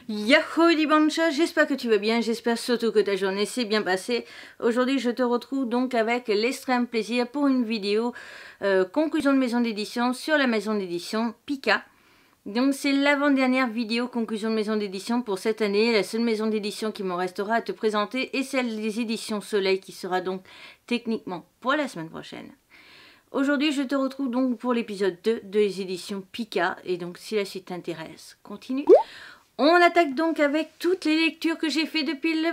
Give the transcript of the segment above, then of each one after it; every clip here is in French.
Yahoo Dibancha, j'espère que tu vas bien, j'espère surtout que ta journée s'est bien passée. Aujourd'hui je te retrouve donc avec l'extrême plaisir pour une vidéo conclusion de maison d'édition sur la maison d'édition Pika. Donc c'est l'avant-dernière vidéo conclusion de maison d'édition pour cette année, la seule maison d'édition qui m'en restera à te présenter est celle des éditions Soleil qui sera donc techniquement pour la semaine prochaine. Aujourd'hui je te retrouve donc pour l'épisode 2 des éditions Pika et donc si la suite t'intéresse, continue. On attaque donc avec toutes les lectures que j'ai fait depuis la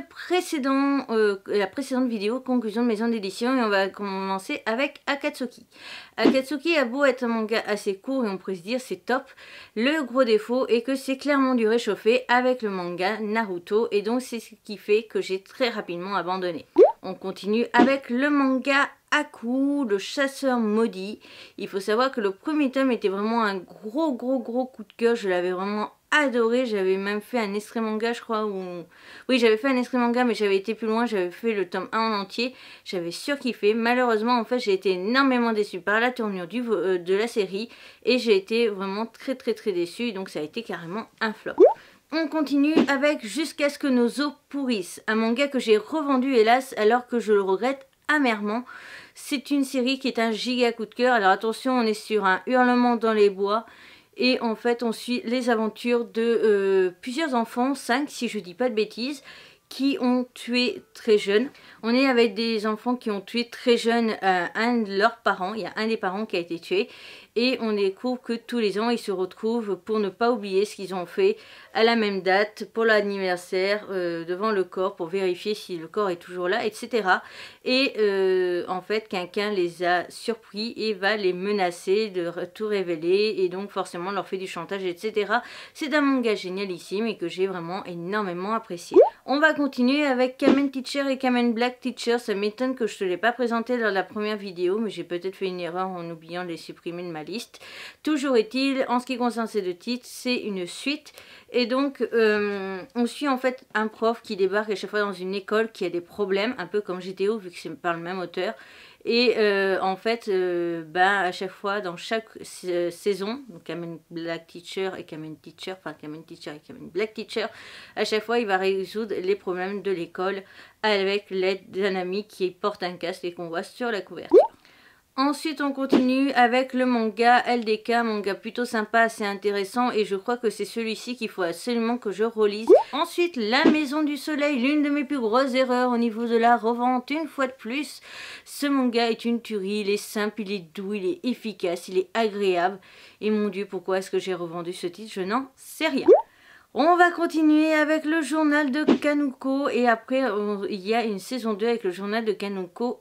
précédente vidéo, conclusion de maison d'édition, et on va commencer avec Akatsuki. Akatsuki a beau être un manga assez court et on pourrait se dire c'est top, le gros défaut est que c'est clairement du réchauffé avec le manga Naruto et donc c'est ce qui fait que j'ai très rapidement abandonné. On continue avec le manga Aku, le chasseur maudit. Il faut savoir que le premier tome était vraiment un gros coup de cœur, je l'avais vraiment adoré, j'avais même fait un extrait manga je crois, oui j'avais fait un extrait manga mais j'avais été plus loin, j'avais fait le tome 1 en entier, j'avais surkiffé. Malheureusement en fait j'ai été énormément déçue par la tournure de la série et j'ai été vraiment très déçue, donc ça a été carrément un flop. On continue avec Jusqu'à ce que nos os pourrissent, un manga que j'ai revendu hélas alors que je le regrette amèrement. C'est une série qui est un giga coup de cœur. Alors attention, on est sur un hurlement dans les bois et en fait on suit les aventures de plusieurs enfants, 5 si je dis pas de bêtises, qui ont tué très jeune. On est avec des enfants qui ont tué très jeune un de leurs parents, il y a un des parents qui a été tué et on découvre que tous les ans ils se retrouvent pour ne pas oublier ce qu'ils ont fait à la même date pour l'anniversaire devant le corps pour vérifier si le corps est toujours là, etc. Et en fait quelqu'un les a surpris et va les menacer de tout révéler et donc forcément leur fait du chantage, etc. C'est un manga génialissime et que j'ai vraiment énormément apprécié. On va continuer avec Kamen Teacher et Kamen Black Teacher. Ça m'étonne que je ne te l'ai pas présenté dans la première vidéo, mais j'ai peut-être fait une erreur en oubliant de les supprimer de ma liste. Toujours est-il, en ce qui concerne ces deux titres, c'est une suite. Et donc, on suit en fait un prof qui débarque à chaque fois dans une école qui a des problèmes, un peu comme GTO, vu que c'est par le même auteur. Et en fait, à chaque fois, dans chaque saison, donc Kamen Black Teacher et Kamen Teacher, enfin Kamen Teacher et Kamen Black Teacher, à chaque fois, il va résoudre les problèmes de l'école avec l'aide d'un ami qui porte un casque et qu'on voit sur la couverture. Ensuite, on continue avec le manga LDK, manga plutôt sympa, assez intéressant et je crois que c'est celui-ci qu'il faut absolument que je relise. Ensuite, La Maison du Soleil, l'une de mes plus grosses erreurs au niveau de la revente, une fois de plus. Ce manga est une tuerie, il est simple, il est doux, il est efficace, il est agréable. Et mon Dieu, pourquoi est-ce que j'ai revendu ce titre? Je n'en sais rien. On va continuer avec le journal de Kanoko et après il y a une saison 2 avec le journal de Kanoko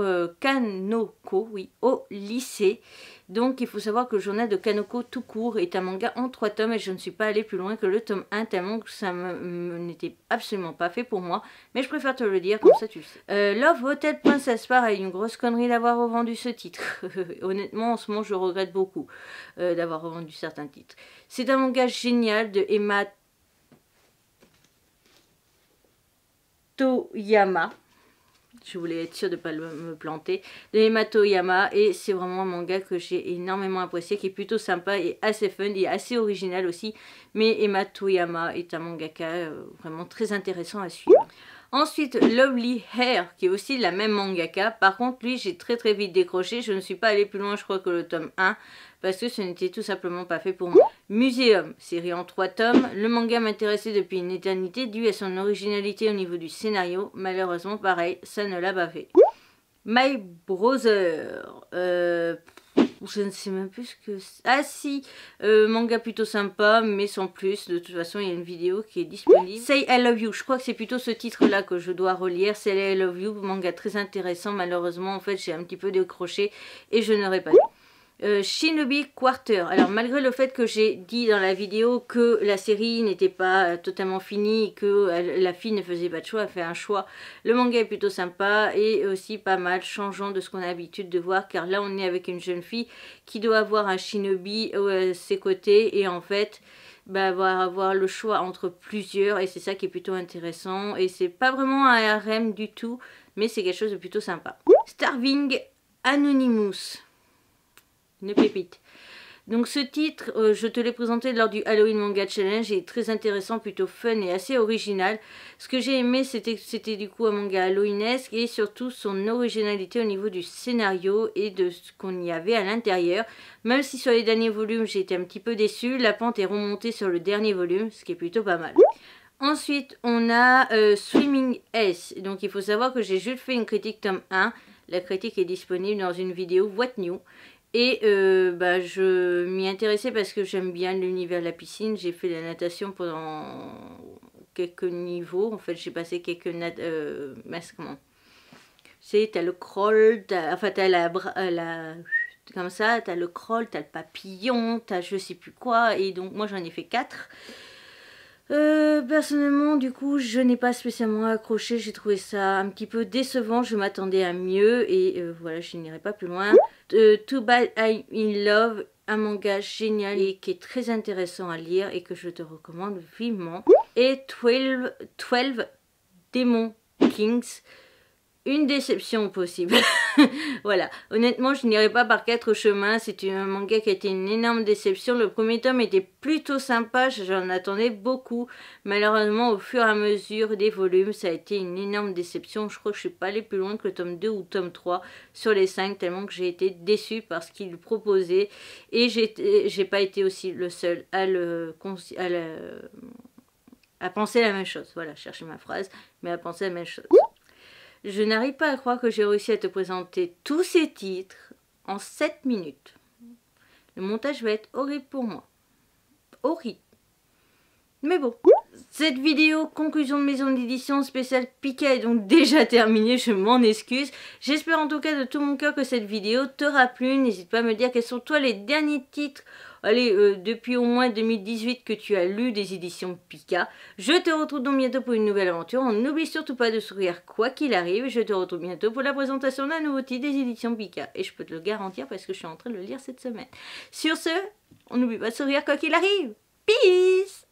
au lycée. Donc il faut savoir que le journal de Kanoko tout court est un manga en 3 tomes et je ne suis pas allée plus loin que le tome 1 tellement que ça n'était absolument pas fait pour moi. Mais je préfère te le dire comme ça tu le sais. Love Hotel Princess, pareil, une grosse connerie d'avoir revendu ce titre. Honnêtement en ce moment je regrette beaucoup d'avoir revendu certains titres. C'est un manga génial de Emma Toyama, je voulais être sûre de ne pas me planter, de Emma Toyama et c'est vraiment un manga que j'ai énormément apprécié, qui est plutôt sympa et assez fun et assez original aussi, mais Emma Toyama est un mangaka vraiment très intéressant à suivre. Ensuite, Lovely Hair, qui est aussi la même mangaka. Par contre, lui, j'ai très vite décroché. Je ne suis pas allée plus loin, je crois, que le tome 1, parce que ce n'était tout simplement pas fait pour moi. Museum, série en 3 tomes. Le manga m'intéressait depuis une éternité, dû à son originalité au niveau du scénario. Malheureusement, pareil, ça ne l'a pas fait. My Brother, je ne sais même plus ce que c'est. Ah si, manga plutôt sympa, mais sans plus. De toute façon, il y a une vidéo qui est disponible. Say I Love You, je crois que c'est plutôt ce titre-là que je dois relire. Say I Love You, manga très intéressant. Malheureusement, en fait, j'ai un petit peu décroché et je n'aurais pas dit. Shinobi Quarter. Alors malgré le fait que j'ai dit dans la vidéo que la série n'était pas totalement finie, que la fille ne faisait pas de choix, elle fait un choix, le manga est plutôt sympa et aussi pas mal, changeant de ce qu'on a l'habitude de voir, car là on est avec une jeune fille qui doit avoir un shinobi à ses côtés et en fait va avoir le choix entre plusieurs et c'est ça qui est plutôt intéressant et c'est pas vraiment un harem du tout mais c'est quelque chose de plutôt sympa. Starving Anonymous, une pépite. Donc ce titre, je te l'ai présenté lors du Halloween Manga Challenge, il est très intéressant, plutôt fun et assez original. Ce que j'ai aimé, c'était du coup un manga halloweenesque et surtout son originalité au niveau du scénario et de ce qu'on y avait à l'intérieur. Même si sur les derniers volumes, j'ai été un petit peu déçue, la pente est remontée sur le dernier volume, ce qui est plutôt pas mal. Ensuite, on a Swimming S. Donc il faut savoir que j'ai juste fait une critique tome 1. La critique est disponible dans une vidéo What New. Et je m'y intéressais parce que j'aime bien l'univers de la piscine. J'ai fait la natation pendant quelques niveaux. En fait, j'ai passé quelques comment c'est, t'as le crawl, t'as la comme ça, t'as le crawl, t'as le papillon, t'as je sais plus quoi. Et donc moi j'en ai fait 4. Personnellement, du coup, je n'ai pas spécialement accroché. J'ai trouvé ça un petit peu décevant. Je m'attendais à mieux et voilà, je n'irai pas plus loin. Too Bad I'm in Love, un manga génial et qui est très intéressant à lire et que je te recommande vivement. Et 12 Demon Kings. Une déception possible. Voilà, honnêtement je n'irai pas par 4 chemins, c'est un manga qui a été une énorme déception. Le premier tome était plutôt sympa, j'en attendais beaucoup. Malheureusement au fur et à mesure des volumes ça a été une énorme déception. Je crois que je suis pas allée plus loin que le tome 2 ou tome 3 sur les 5 tellement que j'ai été déçue par ce qu'il proposait. Et j'ai pas été aussi le seul à penser la même chose. Voilà, chercher ma phrase, mais à penser la même chose. Je n'arrive pas à croire que j'ai réussi à te présenter tous ces titres en 7 minutes. Le montage va être horrible pour moi. Horrible. Mais bon. Cette vidéo conclusion de maison d'édition spéciale Pika est donc déjà terminée, je m'en excuse. J'espère en tout cas de tout mon cœur que cette vidéo t'aura plu. N'hésite pas à me dire quels sont toi les derniers titres, depuis au moins 2018 que tu as lu des éditions Pika. Je te retrouve donc bientôt pour une nouvelle aventure. N'oublie surtout pas de sourire quoi qu'il arrive. Je te retrouve bientôt pour la présentation d'un nouveau titre des éditions Pika. Et je peux te le garantir parce que je suis en train de le lire cette semaine. Sur ce, on n'oublie pas de sourire quoi qu'il arrive. Peace!